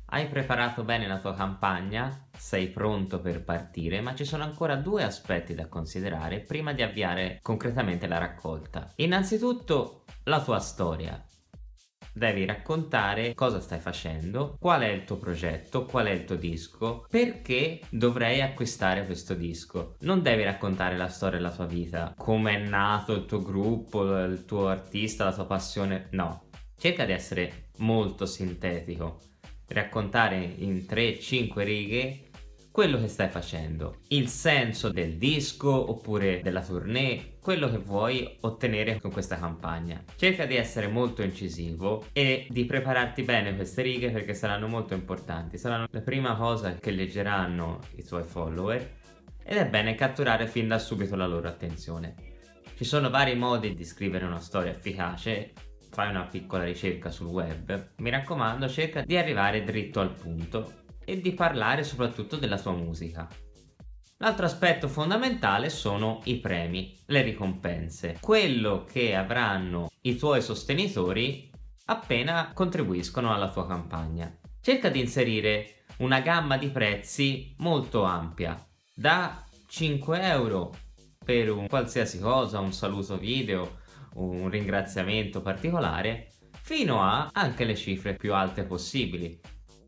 Hai preparato bene la tua campagna, sei pronto per partire, ma ci sono ancora due aspetti da considerare prima di avviare concretamente la raccolta. Innanzitutto, la tua storia. Devi raccontare cosa stai facendo, qual è il tuo progetto, qual è il tuo disco, perché dovrei acquistare questo disco. Non devi raccontare la storia della tua vita, come è nato il tuo gruppo, il tuo artista, la tua passione, no. Cerca di essere molto sintetico, raccontare in 3-5 righe quello che stai facendo, il senso del disco oppure della tournée, quello che vuoi ottenere con questa campagna. Cerca di essere molto incisivo e di prepararti bene queste righe perché saranno molto importanti, saranno la prima cosa che leggeranno i tuoi follower ed è bene catturare fin da subito la loro attenzione. Ci sono vari modi di scrivere una storia efficace. Fai una piccola ricerca sul web, mi raccomando, cerca di arrivare dritto al punto e di parlare soprattutto della tua musica. L'altro aspetto fondamentale sono i premi, le ricompense, quello che avranno i tuoi sostenitori appena contribuiscono alla tua campagna. Cerca di inserire una gamma di prezzi molto ampia, da 5 euro per un qualsiasi cosa, un saluto video, un ringraziamento particolare, fino a anche le cifre più alte possibili.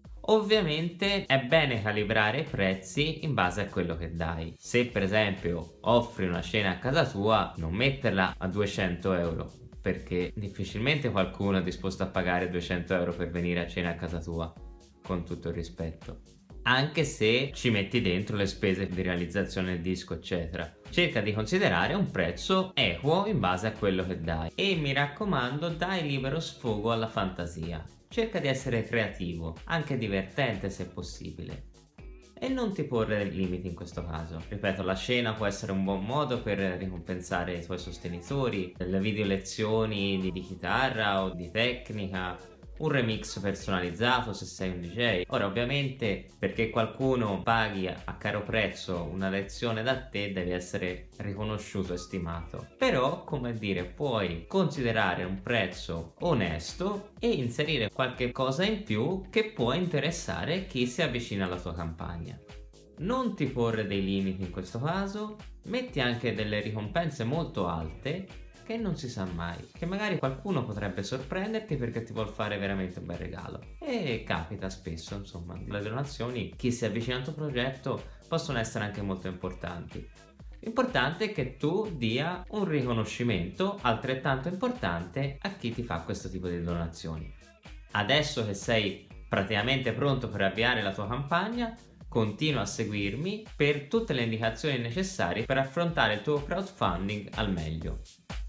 Ovviamente è bene calibrare i prezzi in base a quello che dai. Se per esempio offri una cena a casa tua, non metterla a 200 euro, perché difficilmente qualcuno è disposto a pagare 200 euro per venire a cena a casa tua, con tutto il rispetto. Anche se ci metti dentro le spese di realizzazione del disco eccetera. Cerca di considerare un prezzo equo in base a quello che dai e mi raccomando, dai libero sfogo alla fantasia. Cerca di essere creativo, anche divertente se possibile. E non ti porre limiti in questo caso. Ripeto, la cena può essere un buon modo per ricompensare i tuoi sostenitori, le video lezioni di chitarra o di tecnica, un remix personalizzato se sei un DJ. Ora ovviamente perché qualcuno paghi a caro prezzo una lezione da te devi essere riconosciuto e stimato. Però, come dire, puoi considerare un prezzo onesto e inserire qualche cosa in più che può interessare chi si avvicina alla tua campagna. Non ti porre dei limiti in questo caso, metti anche delle ricompense molto alte che non si sa mai, che magari qualcuno potrebbe sorprenderti perché ti vuol fare veramente un bel regalo. E capita spesso, insomma, le donazioni, chi si avvicina al tuo progetto, possono essere anche molto importanti. L'importante è che tu dia un riconoscimento altrettanto importante a chi ti fa questo tipo di donazioni. Adesso che sei praticamente pronto per avviare la tua campagna, continua a seguirmi per tutte le indicazioni necessarie per affrontare il tuo crowdfunding al meglio.